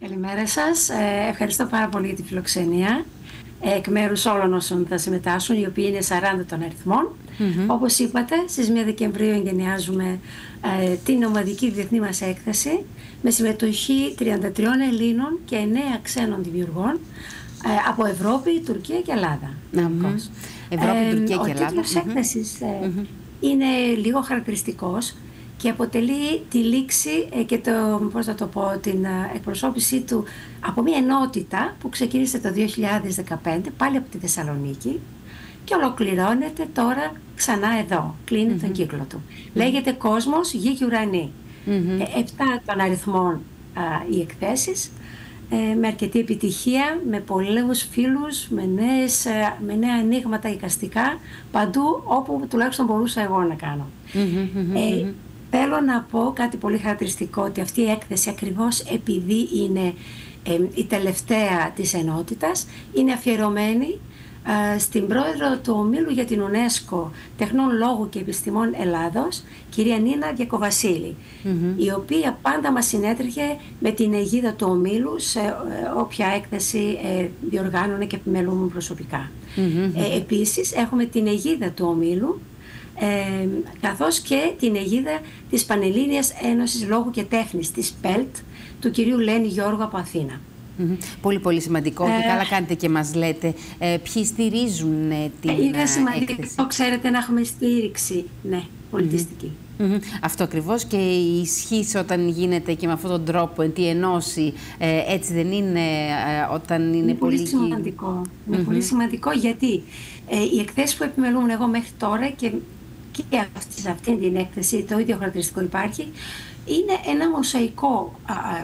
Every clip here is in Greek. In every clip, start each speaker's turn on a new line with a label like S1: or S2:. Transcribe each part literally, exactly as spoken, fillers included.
S1: Καλημέρα σας. Ε, ευχαριστώ πάρα πολύ για τη φιλοξενία. Ε, εκ μέρους όλων όσων θα συμμετάσχουν, οι οποίοι είναι σαράντα των αριθμών. Mm-hmm. Όπως είπατε, στις πρώτη Δεκεμβρίου εγκαινιάζουμε ε, την ομαδική διεθνή μας έκθεση με συμμετοχή τριάντα τριών Ελλήνων και εννέα ξένων δημιουργών ε, από Ευρώπη, Τουρκία και Ελλάδα.
S2: Mm-hmm. Ευρώπη, ε, Τουρκία και
S1: ο
S2: Ελλάδα.
S1: Ο τίτλος mm-hmm. έκθεσης ε, mm-hmm. είναι λίγο χαρακτηριστικός και αποτελεί τη λήξη ε, και το, πώς θα το πω, την ε, εκπροσώπησή του από μια ενότητα που ξεκίνησε το δύο χιλιάδες δεκαπέντε πάλι από τη Θεσσαλονίκη και ολοκληρώνεται τώρα ξανά εδώ, κλείνει mm-hmm. τον κύκλο του. Mm-hmm. Λέγεται Κόσμος, Γη και Ουρανή. Mm-hmm. ε, Επτά των αριθμών α, οι εκθέσεις, ε, με αρκετή επιτυχία, με πολλούς φίλους, με, νέες, ε, με νέα ανοίγματα εικαστικά, παντού όπου τουλάχιστον μπορούσα εγώ να κάνω. Mm-hmm. Ε, Θέλω να πω κάτι πολύ χαρακτηριστικό, ότι αυτή η έκθεση ακριβώς επειδή είναι ε, η τελευταία της ενότητας, είναι αφιερωμένη ε, στην πρόεδρο του Ομίλου για την UNESCO Τεχνών Λόγου και Επιστημών Ελλάδος, κυρία Νίνα Διακοβασίλη, mm-hmm. η οποία πάντα μας συνέτρεχε με την αιγίδα του Ομίλου σε ε, όποια έκθεση ε, διοργάνωνε και επιμελούμε προσωπικά. Mm-hmm. Ε, επίσης έχουμε την αιγίδα του Ομίλου, Ε, καθώς και την αιγίδα της Πανελλήνιας Ένωσης Λόγου και Τέχνης, της ΠΕΛΤ, του κυρίου Λένη Γιώργου από Αθήνα.
S2: Mm-hmm. Πολύ πολύ σημαντικό ε, και καλά κάνετε και μας λέτε ε, ποιοι στηρίζουν ε, την έκθεση.
S1: Είναι σημαντικό, έκθεση. Ξέρετε, να έχουμε στήριξη, ναι, πολιτιστική.
S2: Mm-hmm. Mm-hmm. Αυτό ακριβώς, και η ισχύς όταν γίνεται και με αυτόν τον τρόπο εν τη ενώση, ε, έτσι δεν είναι ε, όταν είναι, είναι
S1: πολύ...
S2: πολύ
S1: σημαντικό. Mm-hmm. Είναι πολύ σημαντικό γιατί ε, οι εκθέσεις που επιμελούμουν εγώ μέχρι τώρα και και σε αυτήν την έκθεση το ίδιο χαρακτηριστικό υπάρχει, είναι ένα μοσαϊκό α, α,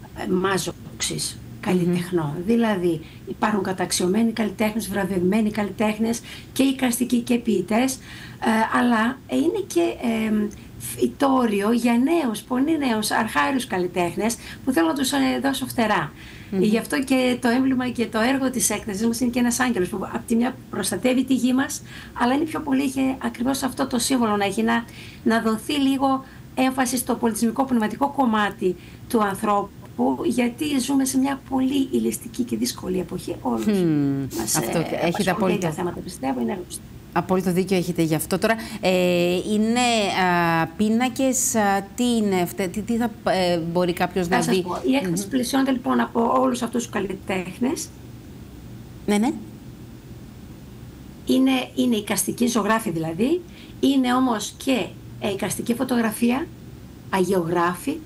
S1: μάζοξης καλλιτεχνών. Mm-hmm. Δηλαδή υπάρχουν καταξιωμένοι καλλιτέχνες, βραβευμένοι καλλιτέχνες και εικαστικοί και ποιητές, ε, αλλά είναι και ε, φυτόριο για νέους, πολύ νέους, αρχάριους καλλιτέχνες που θέλω να τους ε, δώσω φτερά. Mm-hmm. Γι' αυτό και το έμβλημα και το έργο της έκθεσης μας είναι και ένας άγγελος που από τη μια προστατεύει τη γη μας, αλλά είναι πιο πολύ και ακριβώς αυτό το σύμβολο να έχει, να, να δοθεί λίγο έμφαση στο πολιτισμικό πνευματικό κομμάτι του ανθρώπου, γιατί ζούμε σε μια πολύ ηλιστική και δύσκολη εποχή. Όλους mm, μας
S2: αυτό,
S1: ε,
S2: έχετε απόλυτο.
S1: Τα θέματα, πιστεύω, είναι γνωστά.
S2: Απόλυτο δίκιο έχετε γι' αυτό. Τώρα, ε, είναι α, πίνακες, α, τι είναι, τι, τι θα ε, μπορεί κάποιος να δει.
S1: Η έκθεση mm-hmm. πλησιώνεται λοιπόν από όλους αυτούς τους καλλιτέχνες.
S2: Ναι, ναι.
S1: Είναι, είναι εικαστική ζωγράφη δηλαδή, είναι όμως και ε, εικαστική φωτογραφία, αγεωγράφοι,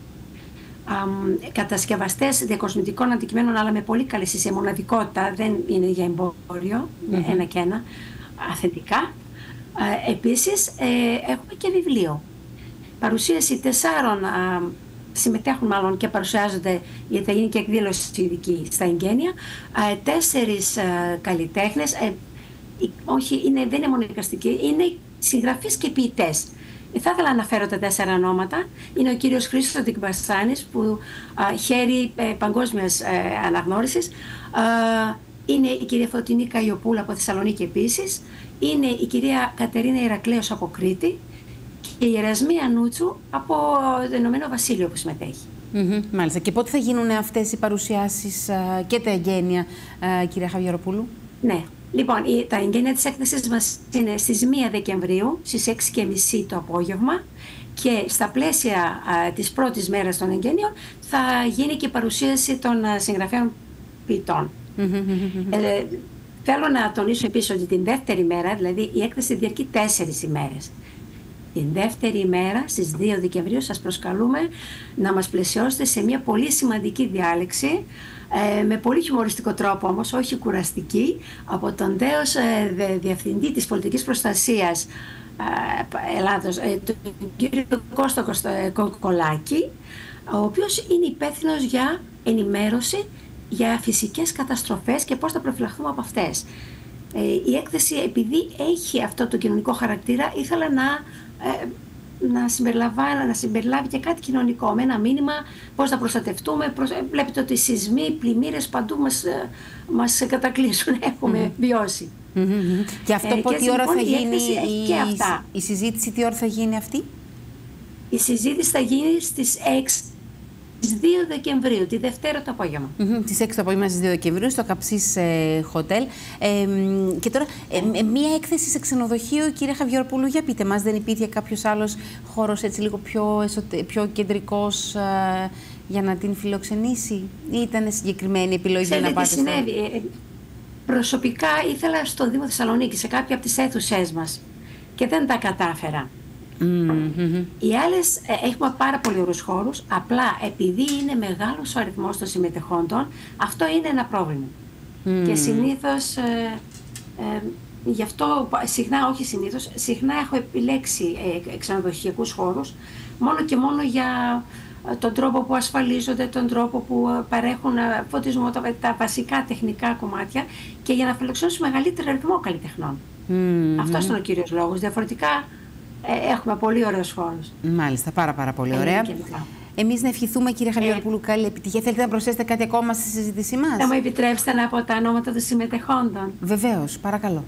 S1: αμ, κατασκευαστές διακοσμητικών αντικειμένων, αλλά με πολύ καλή σε μοναδικότητα, δεν είναι για εμπόριο, mm-hmm. ένα και ένα, αυθεντικά. Ε, επίσης ε, έχουμε και βιβλίο. Παρουσίαση τεσσάρων, α, συμμετέχουν μάλλον και παρουσιάζονται, γιατί θα γίνει και εκδήλωση ειδική στα εγγένεια, ε, τέσσερις ε, καλλιτέχνες, ε, όχι, είναι, δεν είναι μόνο εικαστικοί, είναι συγγραφείς και ποιητές. Ε, θα ήθελα να αναφέρω τα τέσσερα ονόματα. Είναι ο κύριος Χρήστος Δικμπασάνης, που α, χαίρει ε, παγκόσμιας ε, αναγνώρισης. Α, είναι η κυρία Φωτεινή Καϊοπούλα από Θεσσαλονίκη επίσης. Είναι η κυρία Κατερίνα Ηρακλέως από Κρήτη και η Ερασμία Νούτσου από το Ηνωμένο Βασίλειο που συμμετέχει.
S2: Mm-hmm, μάλιστα. Και πότε θα γίνουν αυτές οι παρουσιάσεις α, και τα εγγένεια, α, κυρία Χαβιαροπούλου?
S1: Ναι. Λοιπόν, τα εγγένεια της έκθεσης μας είναι στις πρώτη Δεκεμβρίου, στις έξι και μισή το απόγευμα, και στα πλαίσια α, της πρώτης μέρας των εγγένειων θα γίνει και η παρουσίαση των α, συγγραφέων ποιητών. Ε, θέλω να τονίσω επίσης ότι την δεύτερη μέρα, δηλαδή η έκθεση διαρκεί τέσσερις ημέρες. Την δεύτερη ημέρα, στις δύο Δεκεμβρίου, σας προσκαλούμε να μας πλαισιώσετε σε μια πολύ σημαντική διάλεξη, ε, με πολύ χιουμοριστικό τρόπο όμως, όχι κουραστική, από τον τέος ε, Διευθυντή της Πολιτικής Προστασίας ε, Ελλάδος, ε, τον κύριο Κώστο Κοκολάκη, ο οποίος είναι υπεύθυνος για ενημέρωση για φυσικές καταστροφές και πώς θα προφυλαχθούμε από αυτές. Ε, η έκθεση, επειδή έχει αυτό το κοινωνικό χαρακτήρα, ήθελα να, ε, να, συμπεριλάβει, να συμπεριλάβει και κάτι κοινωνικό, με ένα μήνυμα πώς θα προστατευτούμε. Προς, ε, βλέπετε ότι οι σεισμοί, πλημμύρες παντού μας, ε, μας κατακλείσουν, έχουμε mm-hmm. βιώσει.
S2: Mm-hmm. Και αυτό ε, από τι ώρα
S1: λοιπόν,
S2: θα γίνει
S1: η,
S2: η, αυτά. η συζήτηση, τι ώρα θα γίνει αυτή?
S1: Η συζήτηση θα γίνει στις έξι Στις δύο Δεκεμβρίου, τη Δευτέρα το απόγευμα.
S2: Mm-hmm, τις έξι το απόγευμα στις δύο Δεκεμβρίου στο Καψής ε, Hotel. Ε, και τώρα, ε, μία έκθεση σε ξενοδοχείο, κύριε Χαβιεροπούλου, για πείτε μας, δεν υπήρχε κάποιος άλλος χώρος έτσι λίγο πιο, εσωτε, πιο κεντρικός ε, για να την φιλοξενήσει, ή ήταν συγκεκριμένη επιλογή? Ξέρετε
S1: να πάτε? Τι συνέβη. Στο... Προσωπικά ήθελα στο Δήμο Θεσσαλονίκη, σε κάποια από τις αίθουσές μας, και δεν τα κατάφερα. Mm-hmm. Οι άλλες, ε, έχουμε πάρα πολύ ωραίους χώρους, απλά επειδή είναι μεγάλος ο αριθμός των συμμετεχόντων, αυτό είναι ένα πρόβλημα. Mm. Και συνήθως, ε, ε, γι' αυτό συχνά, όχι συνήθως, συχνά έχω επιλέξει ε, ξενοδοχειακούς χώρους, μόνο και μόνο για ε, τον τρόπο που ασφαλίζονται, τον τρόπο που ε, παρέχουν ε, φωτισμό, τα, τα βασικά τεχνικά κομμάτια, και για να φιλοξενήσουν μεγαλύτερο αριθμό καλλιτεχνών. Mm-hmm. Αυτός είναι ο κύριος λόγος. Διαφορετικά, Ε, έχουμε πολύ ωραίους χώρους.
S2: Μάλιστα, πάρα πάρα πολύ ωραία. Εμείς να ευχηθούμε, κύριε Χαβιεροπούλου, ε, καλή επιτυχία. Θέλετε να προσθέσετε κάτι ακόμα στη συζήτησή μας?
S1: Θα μου επιτρέψετε να πω τα ονόματα των συμμετεχόντων?
S2: Βεβαίως, παρακαλώ.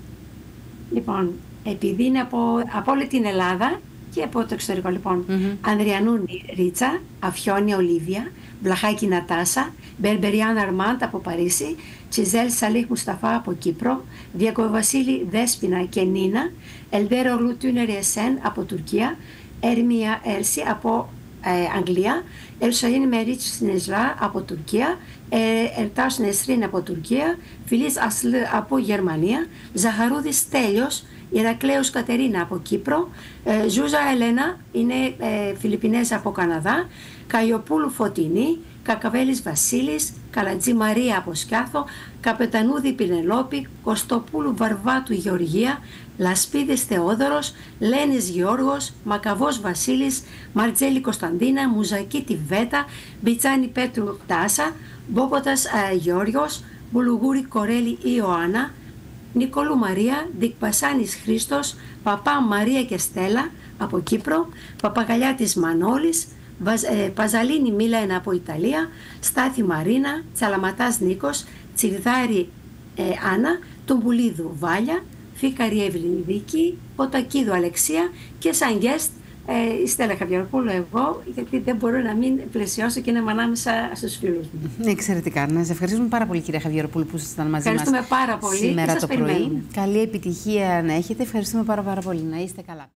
S1: Λοιπόν, επειδή είναι από, από όλη την Ελλάδα και από το εξωτερικό, λοιπόν. Mm-hmm. Ανδριανού Ρίτσα, Αφιόνια Ολίβια, Βλαχάκη Νατάσα, Μπερμπεριάν Αρμάντ από Παρίσι, Τσιζέλ Σαλίχ Μουσταφά από Κύπρο, Διακοβασίλη Δέσποινα και Νίνα, Ελδέρο Λουτούνερ Εσέν από Τουρκία, Έρμια Έρση από ε, Αγγλία, Ελσαΐν Μερίτς Σνεζρά από Τουρκία, ε, Ερτάς Νεσρίν από Τουρκία, Φιλής Ασλ από Γερμανία, Ζαχαρούδης Τέλειος, Ηρακλέους Κατερίνα από Κύπρο, ε, Ζούζα Ελένα είναι ε, Φιλιππινέζα από Καναδά, Καϊοπούλου Φωτεινή, Κακαβέλης Βασίλης, Καλατζή Μαρία από Σκιάθο, Καπετανούδη Πινελόπη, Κωστοπούλου Βαρβάτου Γεωργία, Λασπίδης Θεόδωρος, Λένης Γιώργος, Μακαβός Βασίλης, Μαρτζέλη Κωνσταντίνα, Μουζακίτη Βέτα, Μπιτσάνη Πέτρου Τάσα, Μπόποτας ε, Γιώργος, Μπουλουγούρη Κορέλη Ιωάννα, Νικόλου Μαρία, Δικπασάνης Χρήστος, Παπά Μαρία και Στέλλα από Κύπρο, Παπαγαλιάτης Μανώλης, Βαζ, ε, Παζαλίνη Μίλανα από Ιταλία, Στάθη Μαρίνα, Τσαλαματάς Νίκος, Τσιρδάρη ε, Άννα, Τουμπουλίδου Βάλια, Φίκαρη Εύληνη Δίκη, Ποτακίδου Αλεξία και σαν guest ε, η Στέλλα Χαβιεροπούλου, εγώ, γιατί δεν μπορώ να μην πλαισιώσω και να είμαι ανάμεσα στους φίλους μου.
S2: Εξαιρετικά. Να σας ευχαριστούμε πάρα πολύ, κυρία Χαβιεροπούλου, που ήσασταν μαζί μας
S1: πάρα πολύ
S2: σήμερα το πρωί.
S1: περιμένουμε.
S2: Καλή επιτυχία να έχετε. Ευχαριστούμε πάρα, πάρα πολύ. Να είστε καλά.